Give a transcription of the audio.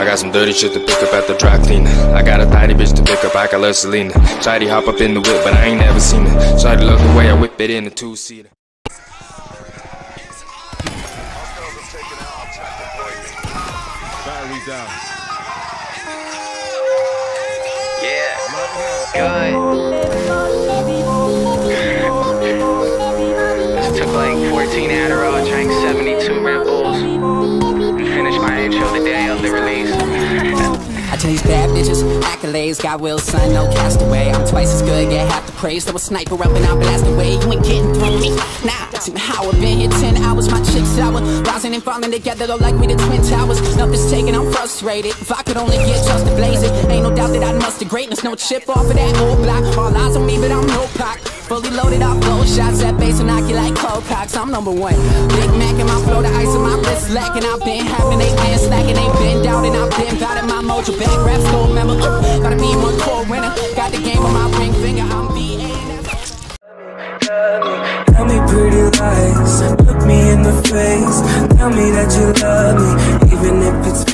I got some dirty shit to pick up at the dry cleaner. I got a tidy bitch to pick up, I got love Selena. Shawty hop up in the whip, but I ain't never seen her. Shawty love the way I whip it in a two-seater. Battery down. Yeah, good. Just took like 14 Adderall, drank 72 Red Bulls, and finished my intro the day of the release. I chase bad bitches, accolades, got Will, son, no castaway. I'm twice as good, get half the praise. Throw a sniper up and I'll blast away. You ain't getting through me. Nah, see how I've been here 10 hours. My chick's sour, rising and falling together, though like we the Twin Towers. Nothing's taken, I'm frustrated. If I could only get just to blaze it, ain't no doubt that I'd muster greatness. No chip off of that old block. All eyes on me, but I'm no Pac. Fully loaded off those shots, that bass will knock you like cold cocks. I'm number one. Big Mac in my flow, the ice on my wrist lacking. I've been having, they been slacking, they been doubting. I've been bout it, my mojo back rap store member. Gotta be one core winner. Got the game on my ring finger. I'm BA. Tell me pretty lies, look me in the face. Tell me that you love me, even if it's